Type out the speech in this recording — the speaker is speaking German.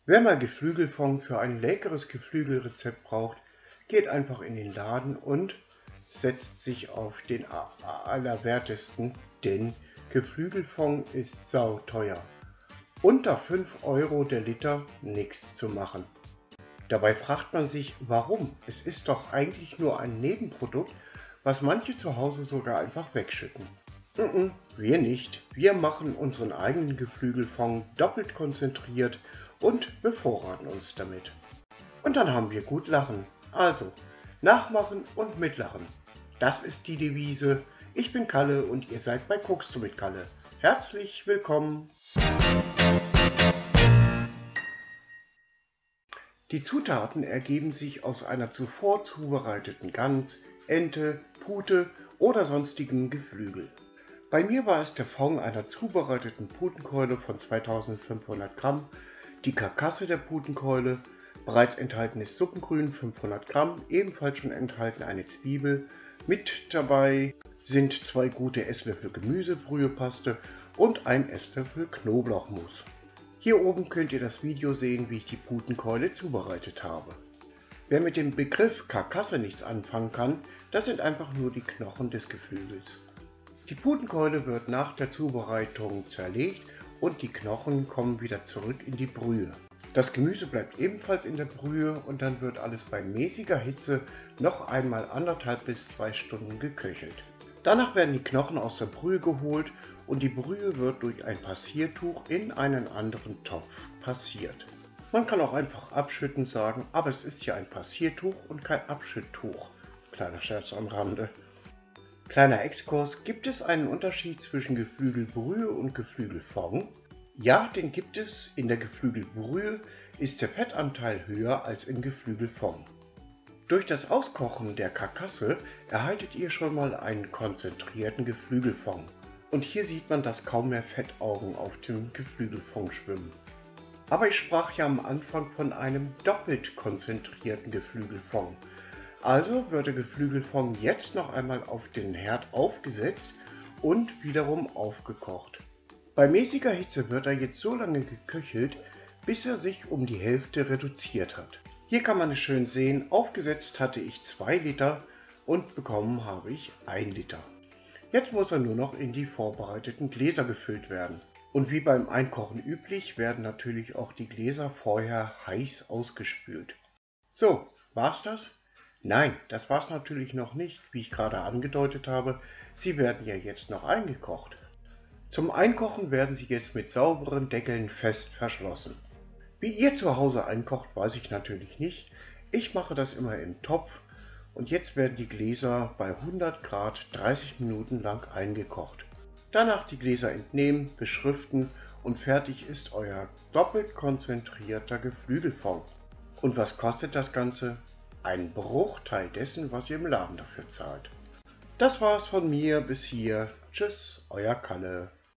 Wer mal Geflügelfond für ein leckeres Geflügelrezept braucht, geht einfach in den Laden und setzt sich auf den allerwertesten, denn Geflügelfond ist sauteuer. Unter 5 Euro der Liter, nichts zu machen. Dabei fragt man sich, warum? Es ist doch eigentlich nur ein Nebenprodukt, was manche zu Hause sogar einfach wegschütten. Wir nicht. Wir machen unseren eigenen Geflügelfond doppelt konzentriert und bevorraten uns damit. Und dann haben wir gut Lachen. Also, nachmachen und mitlachen. Das ist die Devise. Ich bin Kalle und ihr seid bei Guckst du mit Kalle. Herzlich willkommen. Die Zutaten ergeben sich aus einer zuvor zubereiteten Gans, Ente, Pute oder sonstigem Geflügel. Bei mir war es der Fond einer zubereiteten Putenkeule von 2500 Gramm, die Karkasse der Putenkeule, bereits enthaltenes Suppengrün 500 Gramm, ebenfalls schon enthalten eine Zwiebel, mit dabei sind 2 gute Esslöffel Gemüsebrühepaste und 1 Esslöffel Knoblauchmus. Hier oben könnt ihr das Video sehen, wie ich die Putenkeule zubereitet habe. Wer mit dem Begriff Karkasse nichts anfangen kann, das sind einfach nur die Knochen des Geflügels. Die Putenkeule wird nach der Zubereitung zerlegt und die Knochen kommen wieder zurück in die Brühe. Das Gemüse bleibt ebenfalls in der Brühe und dann wird alles bei mäßiger Hitze noch einmal 1,5 bis 2 Stunden geköchelt. Danach werden die Knochen aus der Brühe geholt und die Brühe wird durch ein Passiertuch in einen anderen Topf passiert. Man kann auch einfach abschütten sagen, aber es ist ja ein Passiertuch und kein Abschütttuch. Kleiner Scherz am Rande. Kleiner Exkurs, gibt es einen Unterschied zwischen Geflügelbrühe und Geflügelfond? Ja, den gibt es. In der Geflügelbrühe ist der Fettanteil höher als im Geflügelfond. Durch das Auskochen der Karkasse erhaltet ihr schon mal einen konzentrierten Geflügelfond. Und hier sieht man, dass kaum mehr Fettaugen auf dem Geflügelfond schwimmen. Aber ich sprach ja am Anfang von einem doppelt konzentrierten Geflügelfond. Also wird der Geflügelfond jetzt noch einmal auf den Herd aufgesetzt und wiederum aufgekocht. Bei mäßiger Hitze wird er jetzt so lange geköchelt, bis er sich um die Hälfte reduziert hat. Hier kann man es schön sehen, aufgesetzt hatte ich 2 Liter und bekommen habe ich 1 Liter. Jetzt muss er nur noch in die vorbereiteten Gläser gefüllt werden. Und wie beim Einkochen üblich, werden natürlich auch die Gläser vorher heiß ausgespült. So, war's das? Nein, das war's natürlich noch nicht, wie ich gerade angedeutet habe. Sie werden ja jetzt noch eingekocht. Zum Einkochen werden sie jetzt mit sauberen Deckeln fest verschlossen. Wie ihr zu Hause einkocht, weiß ich natürlich nicht. Ich mache das immer im Topf und jetzt werden die Gläser bei 100 Grad 30 Minuten lang eingekocht. Danach die Gläser entnehmen, beschriften und fertig ist euer doppelt konzentrierter Geflügelfond. Und was kostet das Ganze? Ein Bruchteil dessen, was ihr im Laden dafür zahlt. Das war's von mir bis hier. Tschüss, euer Kalle.